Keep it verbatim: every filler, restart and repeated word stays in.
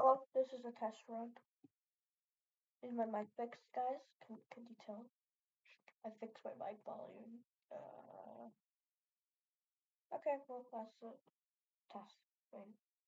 Oh, this is a test run. Is my mic fixed, guys? Can can you tell? I fixed my mic volume. Uh, okay, well that's a test. Wait.